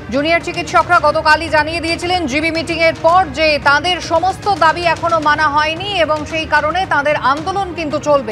Junior চিকিৎসকরা গতকালই জানিয়ে দিয়েছিলেন জিবি মিটিং এর পর যে তাদের সমস্ত দাবি এখনো মানা হয়নি এবং সেই কারণে তাদের আন্দোলন কিন্তু চলবে।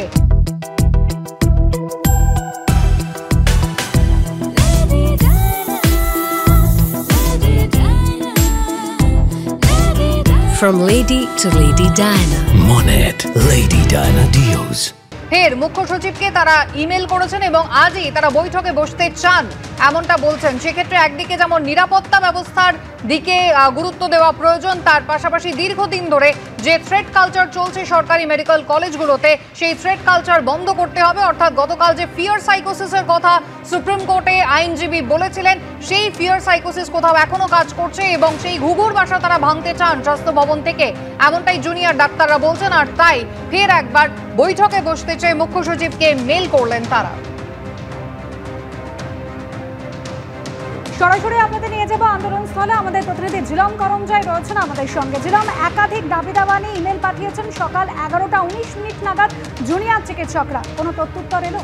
From Lady to Lady Diana. Monet Lady Diana Deals. ফের মুখ্য সচিবকে তারা ইমেল করেছেন এবং আজই তারা বৈঠকে বসতে চান এমনটা বলছেন। সেক্ষেত্রে একদিকে যেমন নিরাপত্তা ব্যবস্থার দিকে গুরুত্ব দেওয়া প্রয়োজন, তার পাশাপাশি দীর্ঘদিন ধরে যে থ্রেট কালচার চলছে সরকারি মেডিকেল কলেজগুলোতে সেই থ্রেট কালচার বন্ধ করতে হবে। অর্থাৎ গতকাল যে ফিয়ার সাইকোসিসের কথা সুপ্রিম কোর্টে আইনজীবী বলেছিলেন সেই ফিয়ার সাইকোসিস কোথাও এখনো কাজ করছে এবং সেই ঘুঘুর বাসা তারা ভাঙতে চান স্বাস্থ্য ভবন থেকে, এমনটাই জুনিয়র ডাক্তাররা বলছেন। আর তাই ফের একবার বৈঠকে বসতে চেয়ে মুখ্য সচিবকে মেল করলেন তারা। সরাসরি আপনাদের নিয়ে যাবো আন্দোলনস্থলে। আমাদের প্রতিনিধি ঝিলম করমজয় রয়েছেন আমাদের সঙ্গে। ঝিলম, একাধিক দাবি দাবা নিয়ে ইমেল পাঠিয়েছেন সকাল 11:19 নাগাদ জুনিয়র চিকিৎসকরা, কোনো প্রত্যুত্তর এলো?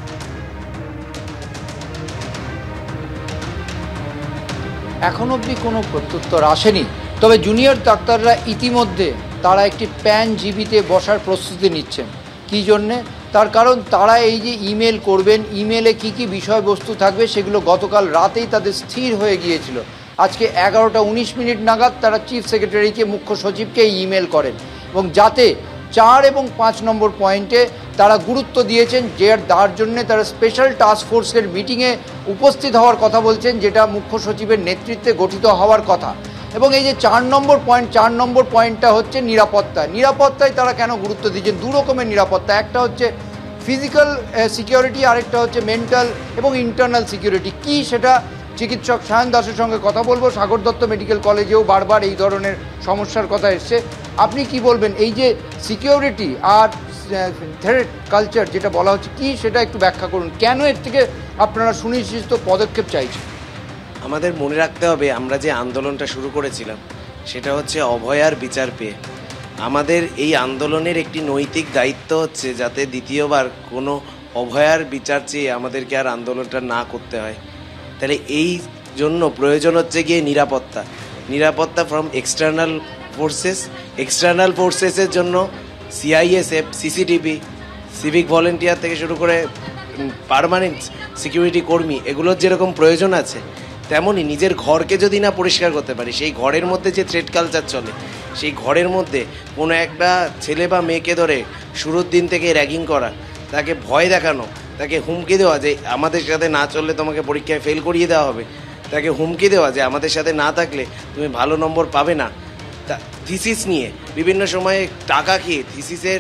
এখন অবধি কোনো প্রত্যুত্তর আসেনি, তবে জুনিয়র ডাক্তাররা ইতিমধ্যে তারা একটি প্যান জিবিতে বসার প্রস্তুতি নিচ্ছেন। কী জন্যে? তার কারণ তারা এই যে ইমেল করবেন, ইমেলে কি কি বিষয়বস্তু থাকবে সেগুলো গতকাল রাতেই তাদের স্থির হয়ে গিয়েছিল। আজকে 11:19 নাগাদ তারা চিফ সেক্রেটারিকে, মুখ্য সচিবকে ইমেল করেন এবং যাতে 4 এবং 5 নম্বর পয়েন্টে তারা গুরুত্ব দিয়েছেন, যার জন্যে তারা স্পেশাল টাস্ক ফোর্সের মিটিংয়ে উপস্থিত হওয়ার কথা বলছেন, যেটা মুখ্য সচিবের নেতৃত্বে গঠিত হওয়ার কথা। এবং এই যে 4 নম্বর পয়েন্টটা হচ্ছে নিরাপত্তায় তারা কেন গুরুত্ব দিচ্ছেন? দু রকমের নিরাপত্তা, একটা হচ্ছে ফিজিক্যাল সিকিউরিটি, আরেকটা হচ্ছে মেন্টাল এবং ইন্টারনাল সিকিউরিটি। কি সেটা চিকিৎসক সায়ন দাসের সঙ্গে কথা বলবো। সাগর দত্ত মেডিকেল কলেজেও বারবার এই ধরনের সমস্যার কথা এসছে। আপনি কি বলবেন এই যে সিকিউরিটি আর থ্রেট কালচার যেটা বলা হচ্ছে, কি সেটা একটু ব্যাখ্যা করুন। কেন এর থেকে আপনারা সুনিশ্চিত পদক্ষেপ চাইছেন? আমাদের মনে রাখতে হবে, আমরা যে আন্দোলনটা শুরু করেছিলাম সেটা হচ্ছে অভয়ার বিচার পেয়ে। আমাদের এই আন্দোলনের একটি নৈতিক দায়িত্ব হচ্ছে যাতে দ্বিতীয়বার কোনো অভয়ার বিচার চেয়ে আমাদেরকে আর আন্দোলনটা না করতে হয়। তাহলে এই জন্য প্রয়োজন হচ্ছে গিয়ে নিরাপত্তা ফ্রম এক্সটার্নাল ফোর্সেসের জন্য সিআইএসএফ, সিসিটিভি, সিভিক ভলেন্টিয়ার থেকে শুরু করে পার্মানেন্ট সিকিউরিটি কর্মী, এগুলোর যেরকম প্রয়োজন আছে, তেমনই নিজের ঘরকে যদি না পরিষ্কার করতে পারি, সেই ঘরের মধ্যে যে থ্রেট কালচার চলে, সেই ঘরের মধ্যে কোনো একটা ছেলে বা মেয়েকে ধরে শুরুর দিন থেকে র্যাগিং করা, তাকে ভয় দেখানো, তাকে হুমকি দেওয়া যে আমাদের সাথে না চললে তোমাকে পরীক্ষায় ফেল করিয়ে দেওয়া হবে, তাকে হুমকি দেওয়া যে আমাদের সাথে না থাকলে তুমি ভালো নম্বর পাবে না, থিসিস নিয়ে বিভিন্ন সময়ে টাকা খেয়ে থিসিসের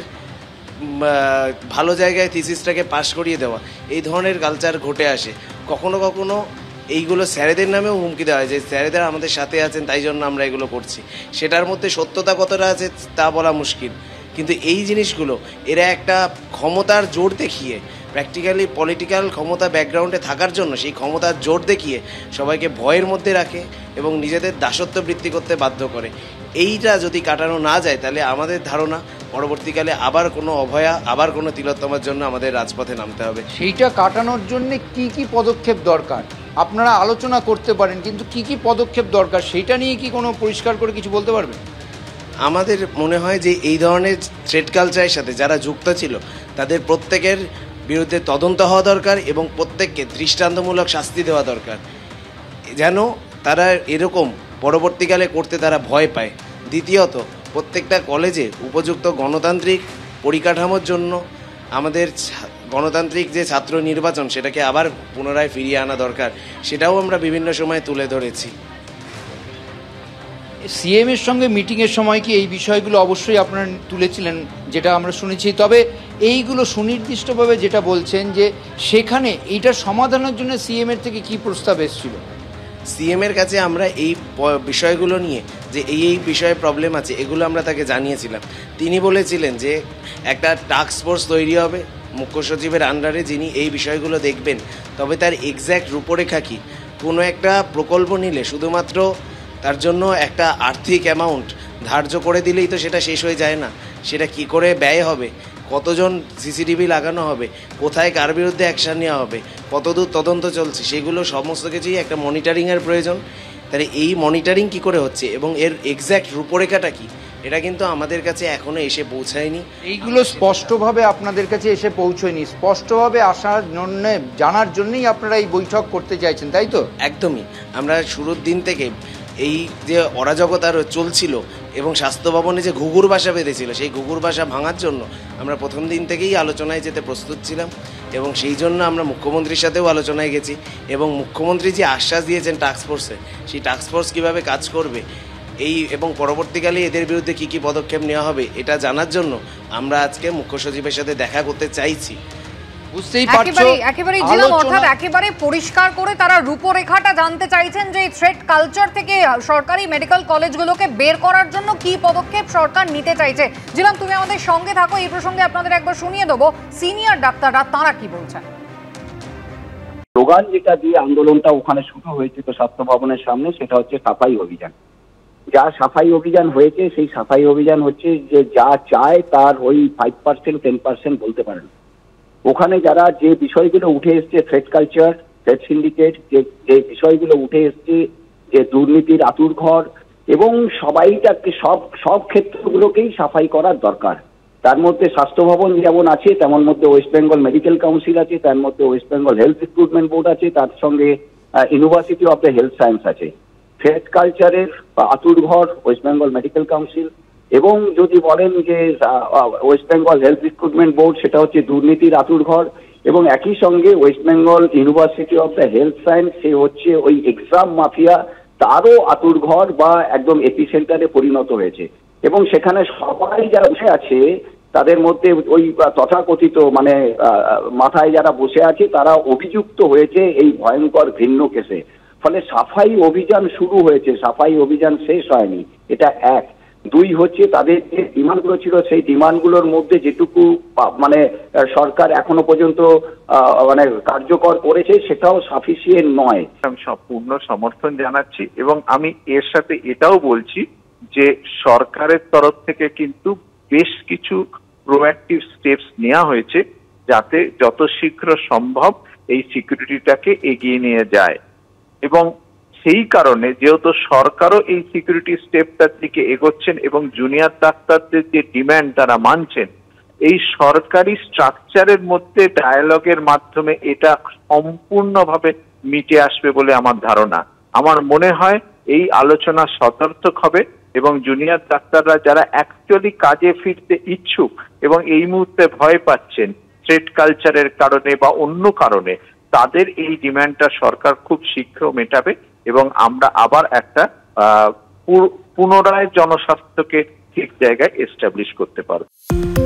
ভালো জায়গায় থিসিসটাকে পাশ করিয়ে দেওয়া, এই ধরনের কালচার ঘটে আসে। কখনো কখনো এইগুলো স্যারেদের নামেও হুমকি দেওয়া হয় যে স্যারেদের আমাদের সাথে আছেন তাই জন্য আমরা এগুলো করছি। সেটার মধ্যে সত্যতা কতটা আছে তা বলা মুশকিল, কিন্তু এই জিনিসগুলো এরা একটা ক্ষমতার জোর দেখিয়ে, প্র্যাকটিক্যালি পলিটিক্যাল ক্ষমতা ব্যাকগ্রাউন্ডে থাকার জন্য সেই ক্ষমতার জোর দেখিয়ে সবাইকে ভয়ের মধ্যে রাখে এবং নিজেদের দাসত্ব বৃত্তি করতে বাধ্য করে। এইটা যদি কাটানো না যায় তাহলে আমাদের ধারণা পরবর্তীকালে আবার কোনো অভয়া, আবার কোনো তিলোত্তমার জন্য আমাদের রাজপথে নামতে হবে। সেইটা কাটানোর জন্য কি কি পদক্ষেপ দরকার আপনারা আলোচনা করতে পারেন, কিন্তু কি কি পদক্ষেপ দরকার সেইটা নিয়ে কি কোনো পরিষ্কার করে কিছু বলতে পারবেন? আমাদের মনে হয় যে এই ধরনের থ্রেট কালচারের সাথে যারা যুক্ত ছিল তাদের প্রত্যেকের বিরুদ্ধে তদন্ত হওয়া দরকার এবং প্রত্যেককে দৃষ্টান্তমূলক শাস্তি দেওয়া দরকার, যেন তারা এরকম পরবর্তীকালে করতে তারা ভয় পায়। দ্বিতীয়ত, প্রত্যেকটা কলেজে উপযুক্ত গণতান্ত্রিক পরিকাঠামোর জন্য আমাদের গণতান্ত্রিক যে ছাত্র নির্বাচন সেটাকে আবার পুনরায় ফিরিয়ে আনা দরকার, সেটাও আমরা বিভিন্ন সময় তুলে ধরেছি। সিএমের সঙ্গে মিটিংয়ের সময় কি এই বিষয়গুলো অবশ্যই আপনারা তুলেছিলেন, যেটা আমরা শুনেছি, তবে এইগুলো সুনির্দিষ্টভাবে যেটা বলছেন যে সেখানে এইটার সমাধানের জন্য সিএমের থেকে কি প্রস্তাব এসেছিল? সিএমের কাছে আমরা এই বিষয়গুলো নিয়ে যে এই বিষয়ে প্রবলেম আছে এগুলো আমরা তাকে জানিয়েছিলাম। তিনি বলেছিলেন যে একটা টাস্ক ফোর্স তৈরি হবে মুখ্য সচিবের আন্ডারে, যিনি এই বিষয়গুলো দেখবেন। তবে তার এক্স্যাক্ট রূপরেখা কী, কোনো একটা প্রকল্প নিলে শুধুমাত্র তার জন্য একটা আর্থিক অ্যামাউন্ট ধার্য করে দিলেই তো সেটা শেষ হয়ে যায় না। সেটা কি করে ব্যয় হবে, কতজন সিসিটিভি লাগানো হবে, কোথায় কার বিরুদ্ধে অ্যাকশান নেওয়া হবে, কতদূর তদন্ত চলছে, সেগুলো সমস্ত কিছুই একটা মনিটরিংয়ের প্রয়োজন। তাহলে এই মনিটরিং কি করে হচ্ছে এবং এর এক্স্যাক্ট রূপরেখাটা কি, এটা কিন্তু আমাদের কাছে এখনো এসে পৌঁছায়নি। এইগুলো স্পষ্টভাবে আপনাদের কাছে এসে পৌঁছয়নি, স্পষ্টভাবে আসার জন্য জানার জন্যই আপনারা এই বৈঠক করতে চাইছেন, তাই তো? একদমই। আমরা শুরুর দিন থেকে এই যে অরাজকতা চলছিল এবং স্বাস্থ্য ভবনে যে ঘুঘুর বাসা বেঁধেছিল, সেই ঘুঘুর বাসা ভাঙার জন্য আমরা প্রথম দিন থেকেই আলোচনায় যেতে প্রস্তুত ছিলাম এবং সেই জন্য আমরা মুখ্যমন্ত্রীর সাথেও আলোচনায় গেছি এবং মুখ্যমন্ত্রী যে আশ্বাস দিয়েছেন টাস্কফোর্সে, সেই টাস্কফোর্স কীভাবে কাজ করবে এবং পরবর্তীকালে এদের বিরুদ্ধে কী কী পদক্ষেপ নেওয়া হবে এটা জানার জন্য আমরা আজকে মুখ্য সচিবের সাথে দেখা করতে চাইছি। বুঝতেই পারছো, একেবারে জেলা অর্থাৎ একেবারে পরিষ্কার করে তারা রূপরেখাটা জানতে চাইছেন যে থ্রেট কালচার থেকে সরকারি মেডিকেল কলেজগুলোকে বের করার জন্য কি পদক্ষেপ সরকার নিতে চাইছে। জিলাম, তুমি আমাদের সঙ্গে থাকো, এই প্রসঙ্গে আপনাদের একবার শুনিয়ে দেবো সিনিয়র ডাক্তাররা তারা কি বলছেন। স্লোগান যেটা দিয়ে আন্দোলনটা ওখানে শুরু হয়েছে তো স্বাস্থ্য ভবনের সামনে, সেটা হচ্ছে সাফাই অভিযান। যা সাফাই অভিযান হয়েছে সেই সাফাই অভিযান হচ্ছে যে যা চায় তার ওই 5% 10% বলতে পারেন। ওখানে যারা যে বিষয়গুলো উঠে এসছে, থ্রেট কালচার, থ্রেট সিন্ডিকেট, যে বিষয়গুলো উঠে এসছে, যে দুর্নীতির আঁতুড়ঘর, এবং সবাইটাকে সব ক্ষেত্রগুলোকেই সাফাই করার দরকার। তার মধ্যে স্বাস্থ্য ভবন যেমন আছে, তেমন মধ্যে ওয়েস্ট বেঙ্গল মেডিকেল কাউন্সিল আছে, তার মধ্যে West Bengal health recruitment board আছে, তার সঙ্গে university of the health science আছে। থ্রেট কালচারের আঁতুড়ঘর ওয়েস্ট বেঙ্গল মেডিকেল কাউন্সিল, এবং যদি বলেন যে West Bengal health recruitment board, সেটা হচ্ছে দুর্নীতির আঁতুড়ঘর, এবং একই সঙ্গে West Bengal university of the health science, সে হচ্ছে ওই এক্সাম মাফিয়া, তারও আঁতুড়ঘর বা একদম এপিসেন্টারে পরিণত হয়েছে। এবং সেখানে সবাই যারা বসে আছে তাদের মধ্যে ওই তথাকথিত মানে মাথায় যারা বসে আছে তারা অভিযুক্ত হয়েছে এই ভয়ঙ্কর ঘৃণ্য কেসে। ফলে সাফাই অভিযান শুরু হয়েছে, সাফাই অভিযান শেষ হয়নি, এটা এক। দুই হচ্ছে তাদের যে ডিমান্ডগুলো ছিল সেই ডিমান্ডগুলোর মধ্যে যেটুকু মানে সরকার এখনো পর্যন্ত মানে কার্যকর করেছে সেটাও সাফিসিয়েন্ট নয়। আমি সম্পূর্ণ সমর্থন জানাচ্ছি এবং আমি এর সাথে এটাও বলছি যে সরকারের তরফ থেকে কিন্তু বেশ কিছু প্রোঅ্যাক্টিভ স্টেপস নেওয়া হয়েছে যাতে যত শীঘ্র সম্ভব এই সিকিউরিটিটাকে এগিয়ে নিয়ে যায়। এবং সেই কারণে যেহেতু সরকারও এই সিকিউরিটি স্টেপটার দিকে এগোচ্ছেন এবং জুনিয়র ডাক্তারদের যে ডিমান্ড তারা মানছেন, এই সরকারি স্ট্রাকচারের মধ্যে ডায়ালগের মাধ্যমে এটা সম্পূর্ণভাবে মিটে আসবে বলে আমার ধারণা। আমার মনে হয় এই আলোচনা সতর্ক হবে এবং জুনিয়র ডাক্তাররা যারা অ্যাকচুয়ালি কাজে ফিরতে ইচ্ছুক এবং এই মুহূর্তে ভয় পাচ্ছেন থ্রেট কালচারের কারণে বা অন্য কারণে, তাদের এই ডিমান্ডটা সরকার খুব শীঘ্র মেটাবে এবং আমরা আবার একটা পুনরায় জনস্বাস্থ্যকে ঠিক জায়গায় এস্টাবলিশ করতে পারব।